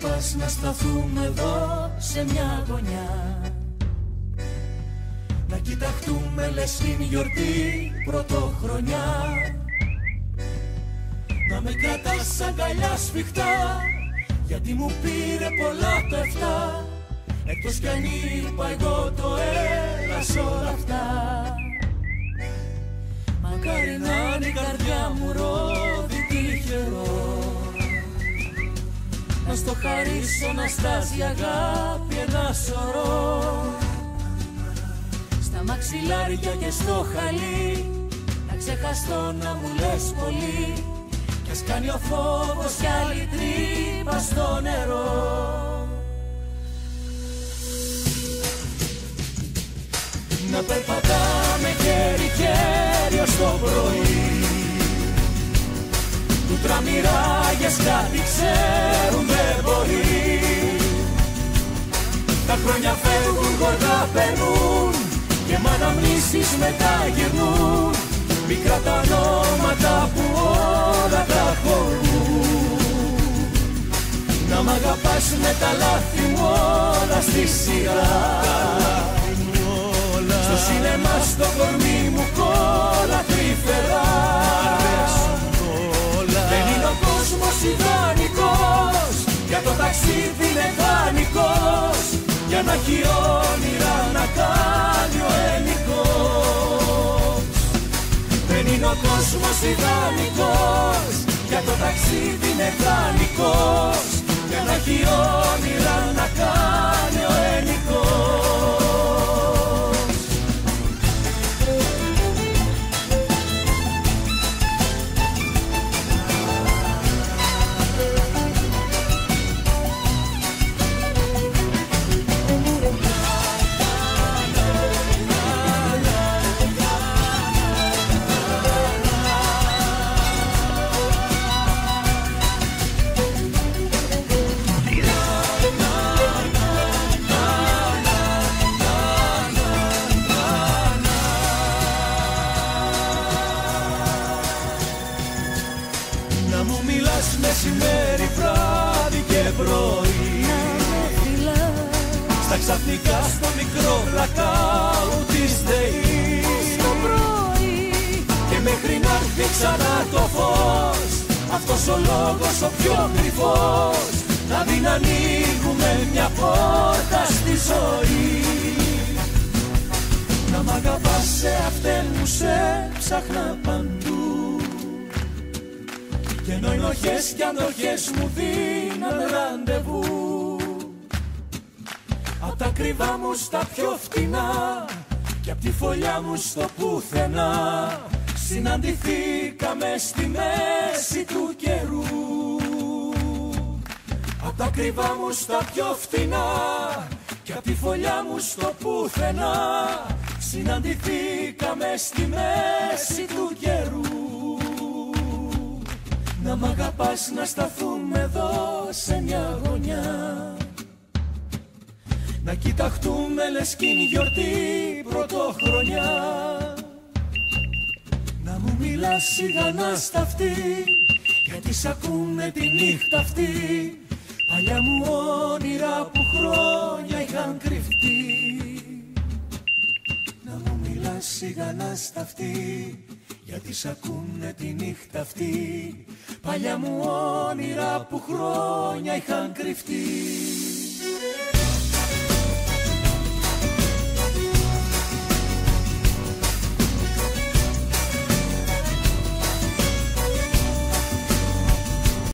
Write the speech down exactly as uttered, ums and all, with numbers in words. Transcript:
αγαπάς να σταθούμε εδώ σε μια γωνιά, να κοιταχτούμε λες είναι γιορτή πρωτοχρονιά, να με κρατάς αγκαλιά σφιχτά, γιατί μου πήρε πολλά το εφτά, εκτός κι αν είπα εγώ το έλα σ' όλα αυτά. Μακάρι να είναι η καρδιά μου ρόδι τυχερό, να στο χαρίσω να στάζει αγάπη ένα σωρό, στα μαξιλάρια και στο χαλί, να ξεχαστώ να μου λες πολύ, κι ας κάνει ο φόβος κι άλλη τρύπα στο νερό. Να περπατάμε χέρι-χέρι ως το πρωί, του τραμμυράγες κάτι ξέρουν δεν μπορεί. Τα χρόνια φεύγουν, γοργά περνούν και μ' αναμνήσεις μετά γυρνούν, μικρά τα ονόματα που όλα τα χωρούν. Να μ' αγαπάς με τα λάθη μου όλα στη σειρά, στο σινεμά στο κορμί μου κόλλα τρυφερά. Δεν είναι ο κόσμος ιδανικός, για το ταξίδι είναι δανεικός, για να έχει όνειρα να κάνει ο ελληνικός. Δεν είναι ο κόσμος ιδανικός, για το ταξίδι είναι δανεικός, για να έχει όνειρα να κάνει ο ελληνικός. Μεσημέρι, βράδυ και πρωί, στα ξαφνικά στο μικρό blackout της ΔΕΗ, στο πρωί, και μέχρι να έρθει ξανά το φως, αυτός ο λόγος ο πιο κρυφός, να δει να ανοίγουμε μια πόρτα στη ζωή. Να μ' αγαπάς σε αυτήν μου σε ψάχνα παντού, και ενώ οι ενοχές κι αντοχές μου δίναν ραντεβού, απ' τα κρυβά μου στα πιο φτηνά και απ' τη φωλιά μου στο πουθενά, συναντηθήκαμε στη μέση του καιρού. Απ' τα κρυβά μου στα πιο φτηνά και απ' τη φωλιά μου στο πουθενά, συναντηθήκαμε στη μέση του καιρού. Να μ' αγαπάς να σταθούμε εδώ σε μια γωνιά, να κοιταχτούμε λες κι είναι γιορτή πρωτοχρονιά, να μου μιλάς σιγανά στα αυτή, γιατί σ' ακούνε τη νύχτα αυτή, παλιά μου όνειρα που χρόνια είχαν κρυφτεί. Να μου μιλάς σιγανά στα αυτή, γιατί σ' ακούνε τη νύχτα αυτή, παλιά μου όνειρα που χρόνια είχαν κρυφτεί.